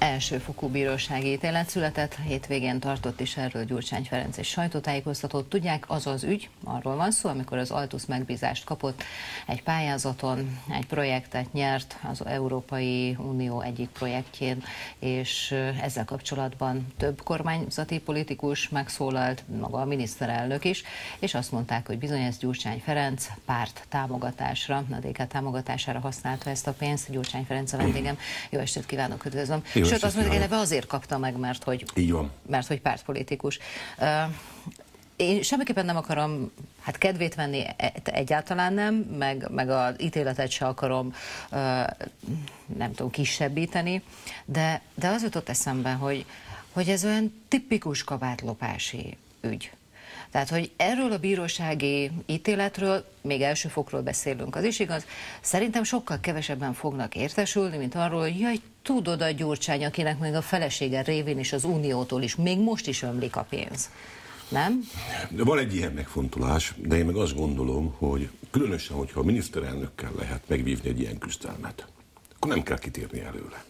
elsőfokú bírósági ítélet született, hétvégén tartott is erről Gyurcsány Ferenc egy sajtótájékoztatót. Tudják, az az ügy, arról van szó, amikor az Altus megbízást kapott egy pályázaton, egy projektet nyert az Európai Unió egyik projektjén, és ezzel kapcsolatban több kormányzati politikus megszólalt, maga a miniszterelnök is, és azt mondták, hogy bizony ez Gyurcsány Ferenc párt támogatásra, a DK támogatására használta ezt a pénzt. Gyurcsány Ferenc a vendégem. Jó estét kívánok, üdvözlöm. Sőt, azt mondjuk, eleve azért kapta meg, mert hogy pártpolitikus. Én semmiképpen nem akarom kedvét venni, egyáltalán nem, meg az ítéletet se akarom, nem tudom, kisebbíteni, de az jutott eszembe, hogy ez olyan tipikus kabátlopási ügy. Tehát, hogy erről a bírósági ítéletről, még elsőfokról beszélünk, az is igaz, szerintem sokkal kevesebben fognak értesülni, mint arról, hogy jaj, tudod a Gyurcsány, akinek még a felesége révén is az Uniótól is még most is ömlik a pénz. Nem? Van egy ilyen megfontolás, de én meg azt gondolom, hogy különösen, hogyha a miniszterelnökkel lehet megvívni egy ilyen küzdelmet, akkor nem kell kitérni előle.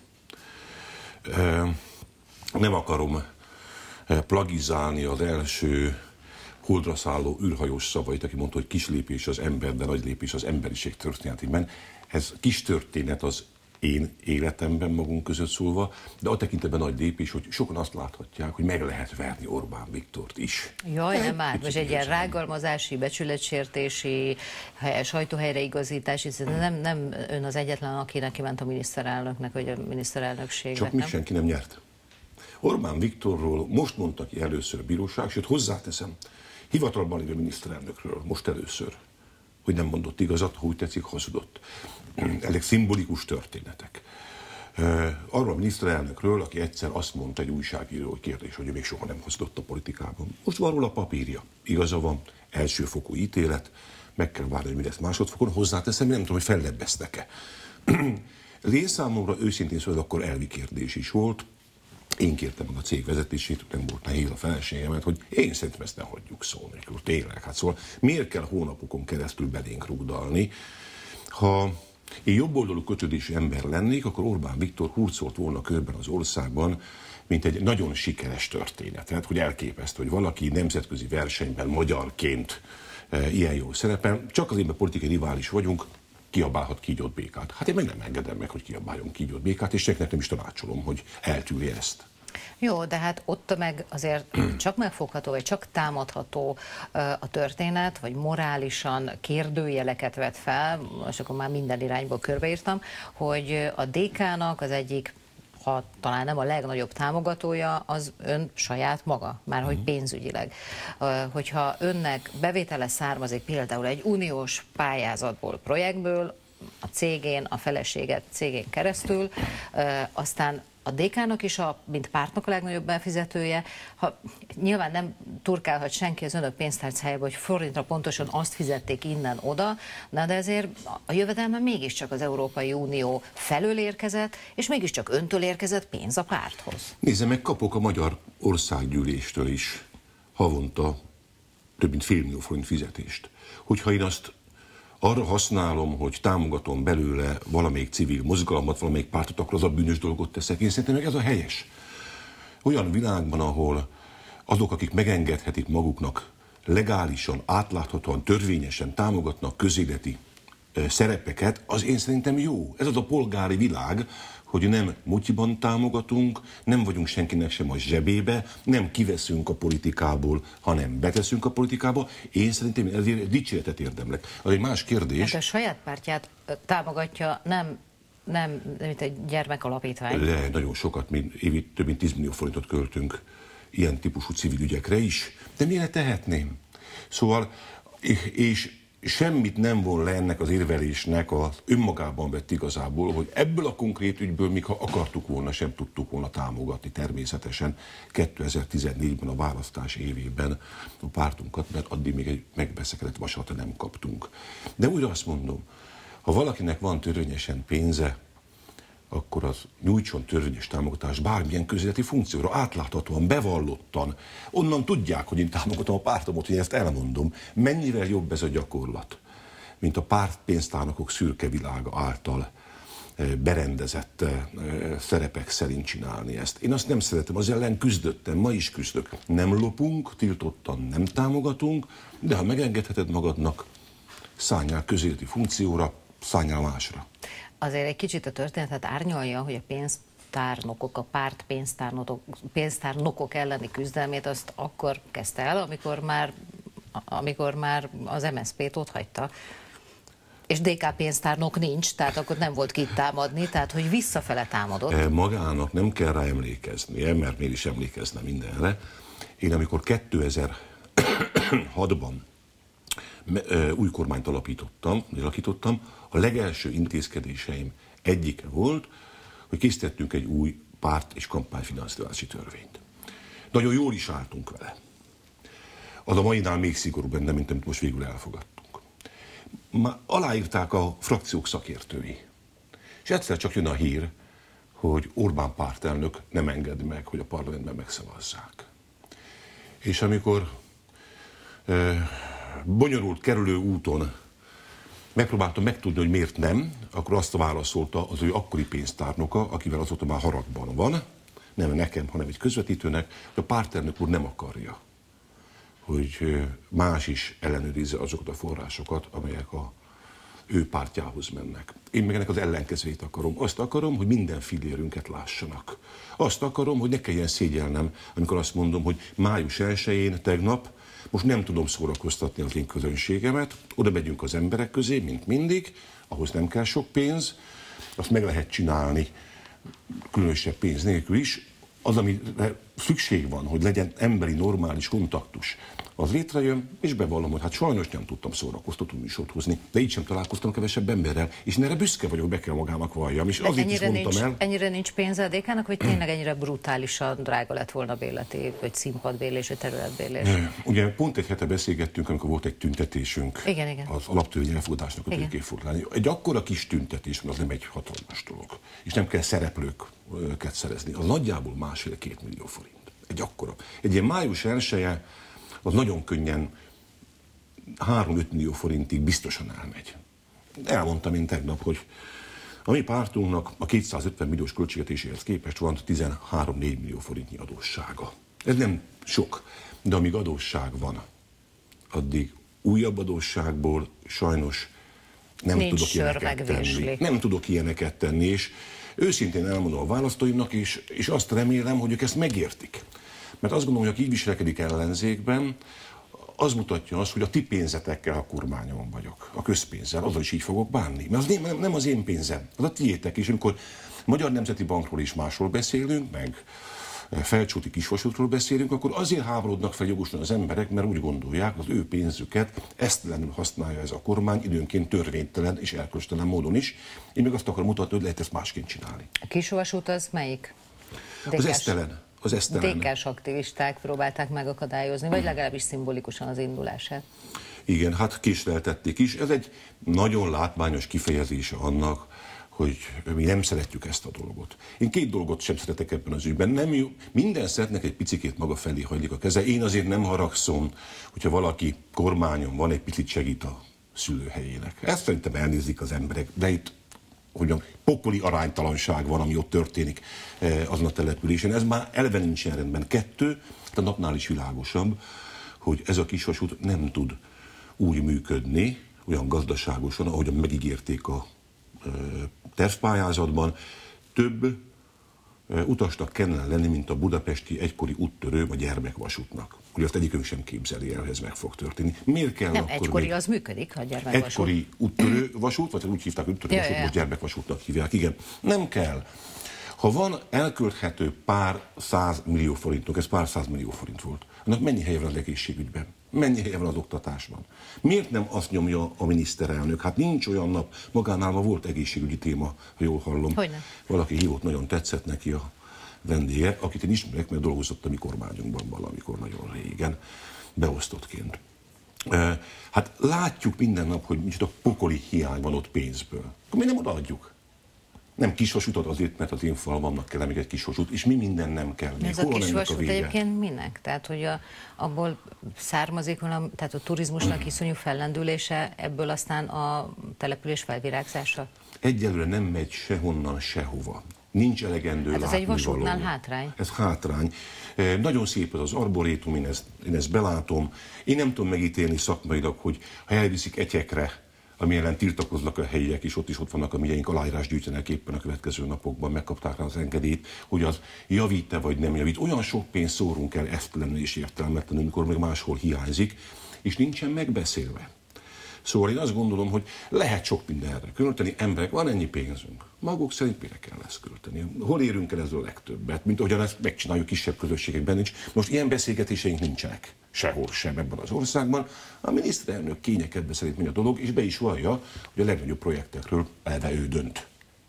Nem akarom plagizálni az első holdra szálló űrhajós szavait, aki mondta, hogy kis lépés az ember, de nagy lépés az emberiség történetében. Ez kis történet az én életemben magunk között szólva, de a tekintetben nagy lépés, hogy sokan azt láthatják, hogy meg lehet verni Orbán Viktort is. Jaj, nem áll. Most egy ilyen rágalmazási, becsületsértési, sajtóhelyreigazítási, nem ön az egyetlen, akinek kiment a miniszterelnöknek, vagy a miniszterelnökségnek. Csak még senki nem nyert. Orbán Viktorról most mondta ki először a bíróság, sőt hozzáteszem, hivatalban lévő miniszterelnökről most először, hogy nem mondott igazat, ha úgy tetszik, hazudott. Ezek szimbolikus történetek. Arról a miniszterelnökről, aki egyszer azt mondta egy újságíró kérdés, hogy ő még soha nem hazudott a politikában. Most van róla a papírja. Igaza van, elsőfokú ítélet, meg kell várni, hogy mi lesz másodfokon. Hozzáteszem, nem tudom, hogy fellebbeztek-e. Ez én számomra őszintén szóval akkor elvi kérdés is volt. Én kértem meg a cég vezetését, nem volt nehéz a feleségemet, hogy én szerintem ezt ne hagyjuk szólni. Tényleg, hát szóval miért kell hónapokon keresztül belénk rúgdalni? Ha én jobboldalú kötődésű ember lennék, akkor Orbán Viktor hurcolt volna körben az országban, mint egy nagyon sikeres történetet, hogy elképesztő, hogy valaki nemzetközi versenyben magyarként ilyen jól szerepel, csak azért, mert politikai rivális vagyunk, kiabálhat kígyót békát. Hát én meg nem engedem meg, hogy kiabáljon kígyót békát, és nektek nem is tanácsolom, hogy eltűrje ezt. Jó, de hát ott meg azért csak megfogható, vagy csak támadható a történet, vagy morálisan kérdőjeleket vet fel, most akkor már minden irányból körbeírtam, hogy a DK-nak az egyik, ha talán nem a legnagyobb támogatója, az ön saját maga, már hogy pénzügyileg. Hogyha önnek bevétele származik például egy uniós pályázatból, projektből, a cégén, a feleséget cégén keresztül, aztán a DK-nak is, mint pártnak a legnagyobb befizetője, nyilván nem turkálhat senki az önök pénztárcájába, hogy forintra pontosan azt fizették innen oda, de ezért a jövedelme mégiscsak az Európai Unió felől érkezett, és mégiscsak öntől érkezett pénz a párthoz. Nézze meg, kapok a Magyar Országgyűléstől is havonta több mint 500 000 forint fizetést. Hogyha én azt arra használom, hogy támogatom belőle valamelyik civil mozgalmat, valamelyik pártot, akkor az a bűnös dolgot teszek. Én szerintem meg ez a helyes. Olyan világban, ahol azok, akik megengedhetik maguknak legálisan, átláthatóan, törvényesen támogatnak közéleti szerepeket, az én szerintem jó. Ez az a polgári világ, hogy nem mutyiban támogatunk, nem vagyunk senkinek sem a zsebébe, nem kiveszünk a politikából, hanem beteszünk a politikába. Én szerintem ezért dicséretet érdemlek. Az egy más kérdés. Hát a saját pártját támogatja, nem mint egy gyermekalapítvány. De nagyon sokat, évi több mint 10 millió forintot költünk ilyen típusú civil ügyekre is. De miért tehetném? Szóval, és semmit nem von le ennek az érvelésnek az önmagában vett igazából, hogy ebből a konkrét ügyből, még ha akartuk volna, sem tudtuk volna támogatni természetesen 2014-ben a választás évében a pártunkat, mert addig még egy megbeszekedett vasat nem kaptunk. De újra azt mondom, ha valakinek van törvényesen pénze, akkor az nyújtson törvényes támogatást bármilyen közéleti funkcióra, átláthatóan, bevallottan. Onnan tudják, hogy én támogatom a pártomot, hogy ezt elmondom. Mennyivel jobb ez a gyakorlat, mint a pártpénztárnokok szürke világa által berendezett szerepek szerint csinálni ezt. Én azt nem szeretem, az ellen küzdöttem, ma is küzdök. Nem lopunk, tiltottan nem támogatunk, de ha megengedheted magadnak, szálljál közéleti funkcióra, szálljál másra. Azért egy kicsit a történetet árnyalja, hogy a pénztárnokok, a párt pénztárnokok elleni küzdelmét azt akkor kezdte el, amikor már az MSZP-t ott hagyta. És DK pénztárnok nincs, tehát akkor nem volt kit támadni, tehát hogy visszafele támadott. Magának nem kell rá emlékeznie, mert miért is emlékezne mindenre. Én amikor 2006-ban új kormányt alakítottam, a legelső intézkedéseim egyike volt, hogy készítettünk egy új párt- és kampányfinanszírozási törvényt. Nagyon jól is álltunk vele. Az a mainál még szigorúbb benne, mint amit most végül elfogadtunk. Már aláírták a frakciók szakértői. És egyszer csak jön a hír, hogy Orbán pártelnök nem engedi meg, hogy a parlamentben megszavazzák. És amikor bonyolult kerülő úton megpróbáltam megtudni, hogy miért nem, akkor azt válaszolta az ő akkori pénztárnoka, akivel azóta már haragban van, nem nekem, hanem egy közvetítőnek, hogy a pártelnök úr nem akarja, hogy más is ellenőrizze azokat a forrásokat, amelyek a ő pártjához mennek. Én meg ennek az ellenkezőjét akarom. Azt akarom, hogy minden fillérünket lássanak. Azt akarom, hogy ne kelljen szégyelnem, amikor azt mondom, hogy május 1-én tegnap most nem tudom szórakoztatni az én közönségemet, oda megyünk az emberek közé, mint mindig, ahhoz nem kell sok pénz, azt meg lehet csinálni különösebb pénz nélkül is. Az, amire szükség van, hogy legyen emberi, normális kontaktus, az létrejön, és bevallom, hogy hát sajnos nem tudtam szórakoztató műsort hozni, de így sem találkoztam kevesebb emberrel, és erre büszke vagyok, be kell magának valljam, és azért is mondtam el. Ennyire nincs pénze a DK-nak, vagy tényleg ennyire brutálisan drága lett volna bérleti, vagy színpadbérlés, vagy területbérlés? Ugye pont egy hete beszélgettünk, amikor volt egy tüntetésünk, igen. Az alaptörvény elfogadásnak a évfordulóján. Egy akkora kis tüntetés, az nem egy hatalmas dolog, és nem kell szereplőket szerezni. Az nagyjából 1,5-2 millió forint. Egy akkora. Egy ilyen május 1-e az nagyon könnyen 3-5 millió forintig biztosan elmegy. Elmondtam én tegnap, hogy a mi pártunknak a 250 milliós költségvetéséhez képest van 13-4 millió forintnyi adóssága. Ez nem sok, de amíg adósság van, addig újabb adósságból sajnos nem tudok ilyeneket tenni. Nem tudok ilyeneket tenni, és őszintén elmondom a választóimnak, és azt remélem, hogy ők ezt megértik. Mert azt gondolom, hogy aki így viselkedik ellenzékben, az mutatja azt, hogy a ti pénzetekkel a kormányon vagyok, a közpénzzel, azzal is így fogok bánni. Mert az nem az én pénzem, az a tiétek. És amikor Magyar Nemzeti Bankról is másról beszélünk, meg Felcsúti Kisvasútról beszélünk, akkor azért háborodnak fel jogosan az emberek, mert úgy gondolják, az ő pénzüket esztelenül használja ez a kormány, időnként törvénytelen és erkölcstelen módon is. Én meg azt akarom mutatni, hogy lehet ezt másként csinálni. A Kisvasút az melyik? Az esztelen. Az esztelen. DK-s aktivisták próbálták megakadályozni, vagy legalábbis szimbolikusan az indulását. Igen, hát késleltették is. Ez egy nagyon látványos kifejezése annak, hogy mi nem szeretjük ezt a dolgot. Én 2 dolgot sem szeretek ebben az ügyben. Nem jó, minden szeretnek egy picikét maga felé hajlik a keze. Én azért nem haragszom, hogyha valaki kormányon van, egy picit segít a szülőhelyének. Ezt szerintem elnézik az emberek, de itt hogyan pokoli aránytalanság van, ami ott történik azon a településen. Ez már eleve nincsen rendben. 2, a napnál is világosabb, hogy ez a kisvasút nem tud úgy működni, olyan gazdaságosan, ahogyan megígérték a tervpályázatban. Több utasnak kellene lenni, mint a budapesti egykori úttörő vagy gyermekvasútnak. Ugye azt egyikünk sem képzeli el, hogy ez meg fog történni. Miért kell nem, akkor egykori még... az működik, a gyermekvasút. Egykori úttörő vasút, vagy úgy hívták, hogy úttörő vasút, vagy gyermekvasútnak hívják. Igen, nem kell. Ha van elkölthető pár 100 millió forintok, ez pár 100 millió forint volt, annak mennyi helye van az egészségügyben? Mennyi helye van az oktatásban? Miért nem azt nyomja a miniszterelnök? Hát nincs olyan nap, magánál ma volt egészségügyi téma, ha jól hallom. Hogyne? Valaki hívott, nagyon tetszett neki a vendége, akit én ismerek, mert dolgozott a mi kormányunkban valamikor nagyon régen, beosztottként. Hát látjuk minden nap, hogy micsoda pokoli hiány van ott pénzből. Akkor mi nem odaadjuk? Nem kisvasútot azért, mert az én falvamnak kell még egy kisvasút, és mi minden nem kell. Ez a kisvasút egyébként minek? Tehát, hogy abból származik, tehát a turizmusnak iszonyú fellendülése, ebből aztán a település felvirágzása? egyelőre nem megy sehonnan, sehova. Nincs elegendő hát ez egy vasútnál látnivaló. hátrány. Ez hátrány. Nagyon szép az arborétum, én ezt belátom. Én nem tudom megítélni szakmailag, hogy ha elviszik Etyekre, ami ellen tiltakoznak a helyiek, és ott vannak a miénk, aláírás gyűjtenek éppen a következő napokban, megkapták rá az engedélyt, hogy az javít-e vagy nem javít. Olyan sok pénzt szórunk el esztelenül és értelmetlenül, amikor még máshol hiányzik, és nincsen megbeszélve. Szóval én azt gondolom, hogy lehet sok mindenre költeni, emberek, van ennyi pénzünk. Maguk szerint mire kell ezt költeni? Hol érünk el ezzel a legtöbbet? Mint ahogyan ezt megcsináljuk kisebb közösségekben is. Most ilyen beszélgetéseink nincsenek. Sehol sem ebben az országban. A miniszterelnök kényekedve szerint megy a dolog, és be is vallja, hogy a legnagyobb projektekről elve ő dönt.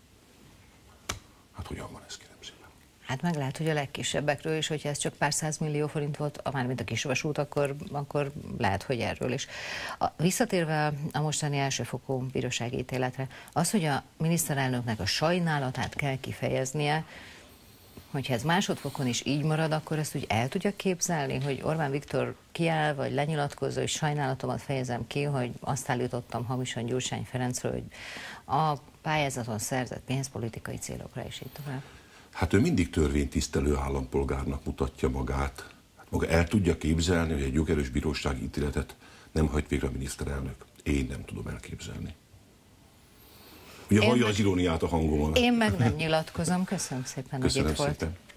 Hát hogyan van ez, kérem szépen? Hát meg lehet, hogy a legkisebbekről is, hogyha ez csak pár 100 millió forint volt, mármint a kisvasút, akkor lehet, hogy erről is. Visszatérve a mostani elsőfokú bírósági ítéletre, az, hogy a miniszterelnöknek a sajnálatát kell kifejeznie, hogyha ez másodfokon is így marad, akkor ezt úgy el tudja képzelni, hogy Orbán Viktor kiáll, vagy lenyilatkozza, hogy sajnálatomat fejezem ki, hogy azt állítottam hamisan Gyurcsány Ferencről, hogy a pályázaton szerzett pénzpolitikai célokra is így tovább. Hát ő mindig törvénytisztelő állampolgárnak mutatja magát. Hát maga el tudja képzelni, hogy egy jogerős bírósági ítéletet nem hajt végre a miniszterelnök. Én nem tudom elképzelni. Ugye hallja az iróniát a hangomon. Én meg nem nyilatkozom. Köszönöm szépen, hogy itt volt. Szépen.